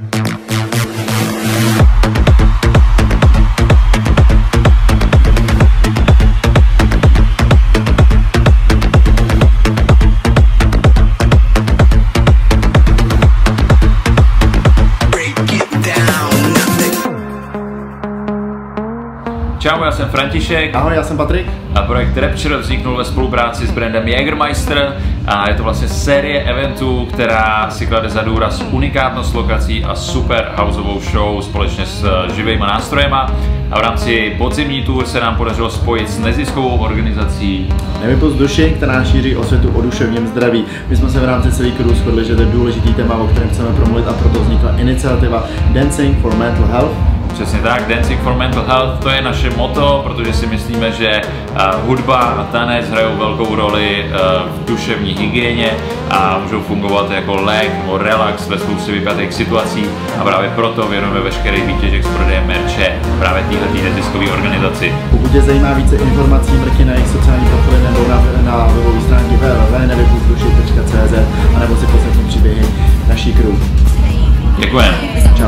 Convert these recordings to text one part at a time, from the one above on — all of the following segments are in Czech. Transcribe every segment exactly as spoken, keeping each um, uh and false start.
Čau, já jsem František. Ahoj, já jsem Patrik. A projekt Rapture vzniknul ve spolupráci s brandem Jägermeister a je to vlastně série eventů, která si klade za důraz unikátnost lokací a super houseovou show společně s živýma nástrojema. A v rámci podzimní tour se nám podařilo spojit s neziskovou organizací Nevypust duši, která šíří osvětu o duševním zdraví. My jsme se v rámci celý crew shodli, že to je důležitý téma, o kterém chceme promluvit, a proto vznikla iniciativa Dancing for Mental Health. Přesně tak, Dancing for Mental Health, to je naše motto, protože si myslíme, že uh, hudba a tanec hrajou velkou roli uh, v duševní hygieně a můžou fungovat jako lék nebo relax ve spoustě vypjatých situací, a právě proto věnujeme veškerý výtěžek z prodeje merče právě této neziskové organizaci. Pokud tě zajímá více informací, mrkni na jejich sociální profily nebo na, na webové stránky w w w tečka nevypust duši tečka c z a nebo si poslechni příběhy naší crew. Děkujeme. Čau.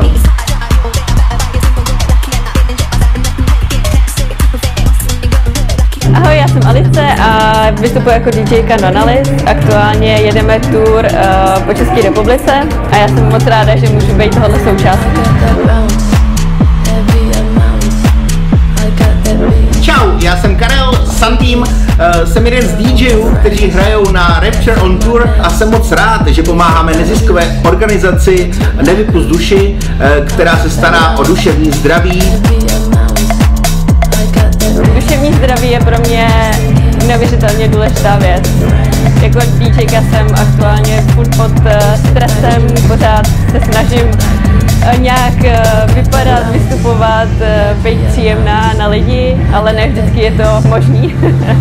Ahoj, já jsem Alice a vystupuji jako DJka Nonalis. Aktuálně jedeme tour uh, po České republice a já jsem moc ráda, že můžu být tohoto součástí. Čau, já jsem Karel Santým, uh, jsem jeden z DJů, kteří hrajou na Rapture on Tour a jsem moc rád, že pomáháme neziskové organizaci Nevypust duši, uh, která se stará o duševní zdraví. Duševní zdraví je pro mě neuvěřitelně důležitá věc. Jako DJka jsem aktuálně furt pod stresem, pořád se snažím nějak vypadat, vystupovat, být příjemná na lidi, ale ne vždycky je to možný.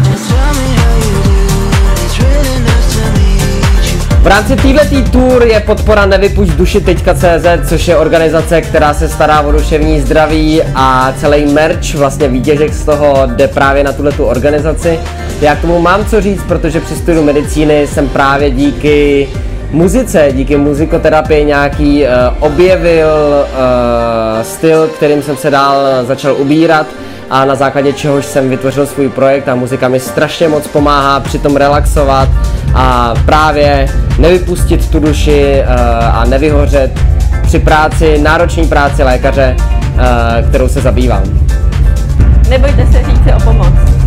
V rámci této tour je podpora nevypust duši tečka c z, což je organizace, která se stará o duševní zdraví, a celý merch, vlastně výtěžek z toho jde právě na tuhletu organizaci. Já k tomu mám co říct, protože při studiu medicíny jsem právě díky muzice, díky muzikoterapii nějaký uh, objevil uh, styl, kterým jsem se dál začal ubírat, a na základě čehož jsem vytvořil svůj projekt, a muzika mi strašně moc pomáhá při tom relaxovat a právě nevypustit tu duši uh, a nevyhořet při práci, náročné práci lékaře, uh, kterou se zabývám. Nebojte se říct si o pomoc.